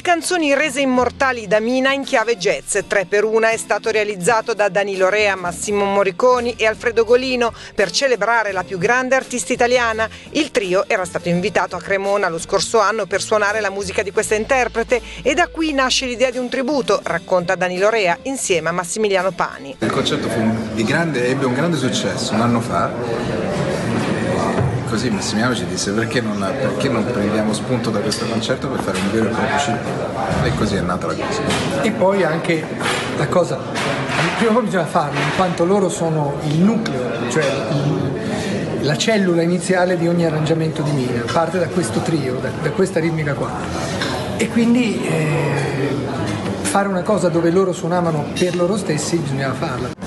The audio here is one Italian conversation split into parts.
canzoni rese immortali da Mina in chiave jazz. 3x1 è stato realizzato da Danilo Rea, Massimo Morriconi e Alfredo Golino per celebrare la più grande artista italiana. Il trio era stato invitato a Cremona lo scorso anno per suonare la musica di questa interprete e da qui nasce l'idea di un tributo, racconta Danilo Rea insieme a Massimiliano Pani. Il concerto ebbe un grande successo un anno fa. Così Massimiliano ci disse perché non prendiamo spunto da questo concerto per fare un vero e proprio film, e così è nata la cosa. E poi anche la cosa, prima o poi bisogna farlo, in quanto loro sono il nucleo, cioè la cellula iniziale di ogni arrangiamento di Mina, parte da questo trio, da questa ritmica qua. E quindi fare una cosa dove loro suonavano per loro stessi bisognava farla.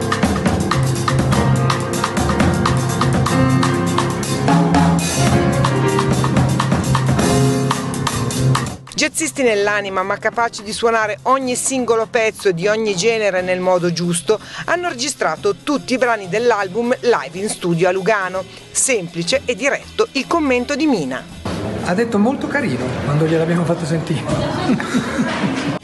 Jazzisti nell'anima, ma capaci di suonare ogni singolo pezzo di ogni genere nel modo giusto, hanno registrato tutti i brani dell'album live in studio a Lugano. Semplice e diretto il commento di Mina. Ha detto molto carino quando gliel'abbiamo fatto sentire.